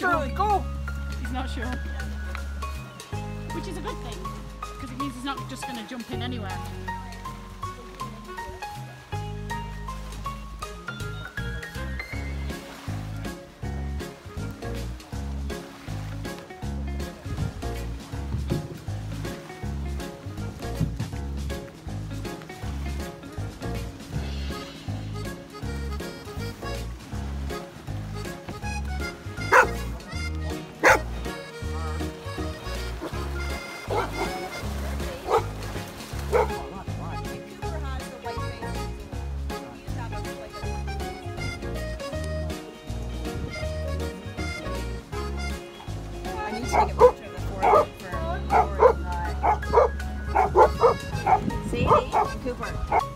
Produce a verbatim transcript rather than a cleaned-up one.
sure. Go. He's not sure. Which is a good thing, because it means he's not just going to jump in anywhere. Take a picture of the forehead for, for uh, Sadie and Cooper.